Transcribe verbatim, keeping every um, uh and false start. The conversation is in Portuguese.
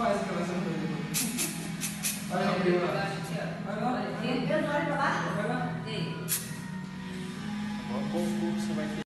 faz aquela surpresa. Vai lá, vai lá. Vai lá. Vai lá. Vai lá. Ei. Qual curso você vai ter?